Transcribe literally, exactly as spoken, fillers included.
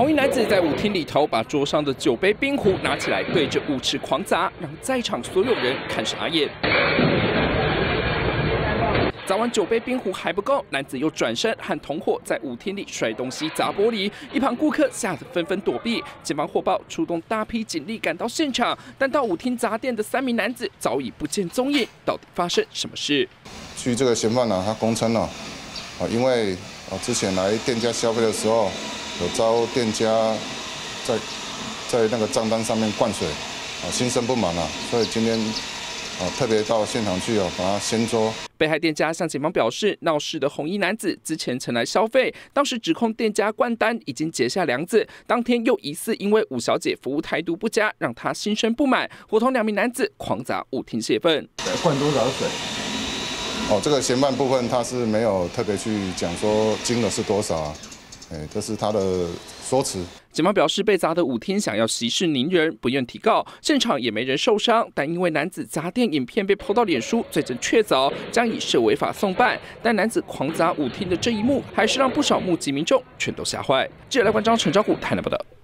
红衣男子在舞厅里头把桌上的酒杯、冰壶拿起来，对着舞池狂砸，让在场所有人看傻眼。 砸完酒杯、冰壶还不够，男子又转身和同伙在舞厅里摔东西、砸玻璃，一旁顾客吓得纷纷躲避。警方获报，出动大批警力赶到现场，但到舞厅砸店的三名男子早已不见踪影。到底发生什么事？ 据这个嫌犯呢，他供称了，啊，因为啊之前来店家消费的时候，有遭店家在在那个账单上面灌水，啊，心生不满了，所以今天。 啊，特别到现场去哦，把它掀桌。 被害店家向警方表示，闹事的红衣男子之前曾来消费，当时指控店家灌单已经结下梁子，当天又疑似因为五小姐服务态度不佳，让他心生不满，伙同两名男子狂砸舞厅泄愤。 灌多少水？哦，这个嫌犯部分他是没有特别去讲说金额是多少啊，哎，这是他的说辞。 警方表示，被砸的舞厅想要息事宁人，不愿提告，现场也没人受伤。但因为男子砸店影片被po到脸书，罪证确凿，将以涉违法送办。但男子狂砸舞厅的这一幕，还是让不少目击民众全都吓坏。记者赖冠章、陈昭虎台南报道。